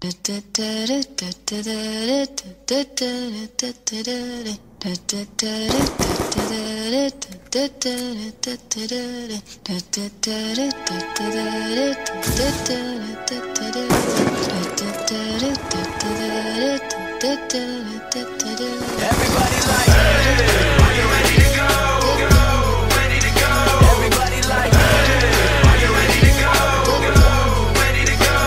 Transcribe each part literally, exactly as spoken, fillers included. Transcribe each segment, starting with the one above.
Everybody like, hey, are you ready to go? Go, ready to go. Everybody like, hey, are you ready to go? Go, ready to go.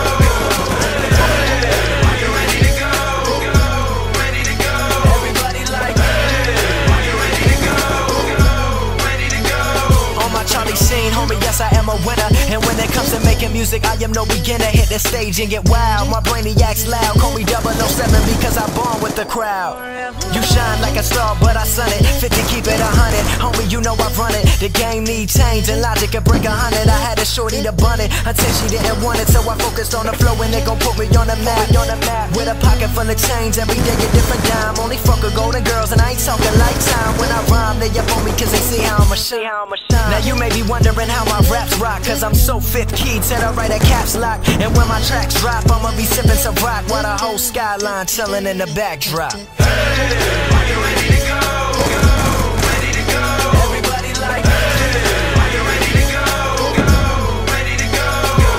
Hey, are you ready to go? Go, ready to go. Everybody like, hey, are you ready to go? Go, ready to go. On my Charlie scene, homie, yes I am a winner. And when it comes to making music, I am no beginner. Hit the stage and get wild. My brainiac's loud. Call me double oh seven because I'm born with the crowd. You shine like a star, but I sun it. fifty, keep it a hundred. Homie, you know I run it. The game needs change, and logic can break a hundred. I had a shorty to bun it until she didn't want it, so I focused on the flow, and it gon' put me on the map. On the map with a pocket full of change. Every day a different dime. Only fuck with golden girls, and I ain't talking lifetime. When I rhyme, they up on me cause they see how I'ma shine. Now you may be wondering how my raps rock, cause I'm so fifth key till I write a caps lock. And when my tracks drop, I'ma be sipping some rock while the whole skyline chilling in the backdrop. Hey, are you ready to go? Go, ready to go. Everybody like, hey, are you ready to go? Go, ready to go.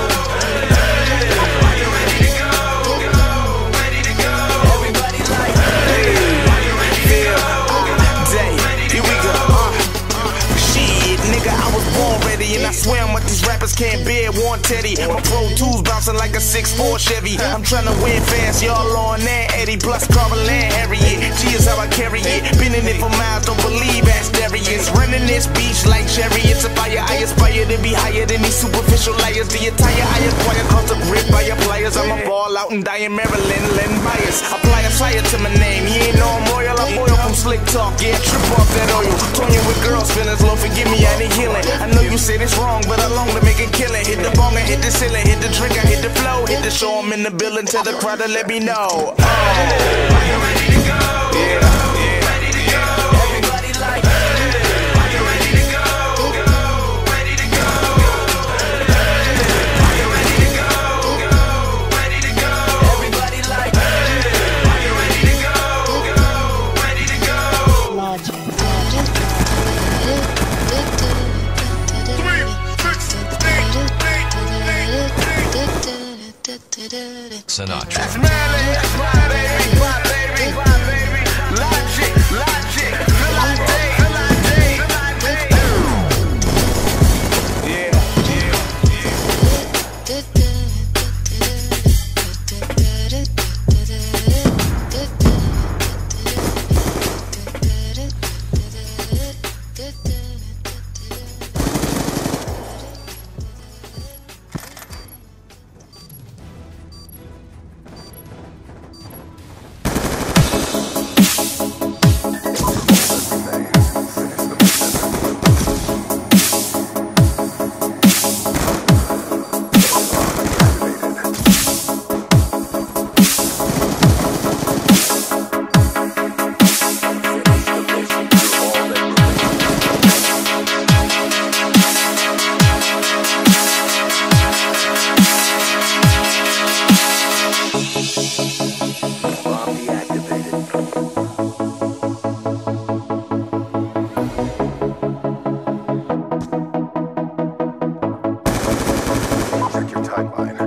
Hey, are you ready to go? Go, ready to go. Everybody like, hey, are you ready to go? Day, here we go. Uh, uh, shit, nigga, I was born ready, and I swear what these rappers can't bear. One Teddy, my Pro tools bouncing like a six four Chevy. I'm tryna win fast, y'all on that Eddie. Plus Carver Land Harriet, G is how I carry it. Been in it for miles, don't believe ass Darius. Running this beach like chariots of fire. I aspire to be higher than these superficial liars. The attire I acquire cost a grip by your pliers. I'ma ball out and die in Maryland, letting bias. Apply a fire to my name, you ain't know I'm royal. I'm oil from slick talk, yeah, trip off that oil. Toying with girls, feelings low, forgive me, I need healing. I know you said it's wrong, but I long to make it killing. Hit the bong and hit the ceiling, hit the trigger, hit the flow, hit the show, I'm in the building, tell the crowd to let me know. Oh, are you ready to go? Yeah, yeah. Ready to go. Everybody like, hey, are you ready to go? Go, ready to go. Hey, are you ready to go? Go, ready to go. Everybody like, hey, are you ready to go? Go, ready to go. Sinatra. That's Melly, that's my baby, my baby, my baby. Logic, logic, feel like day, feel like day, feel like day. Yeah, yeah, Check your timeline.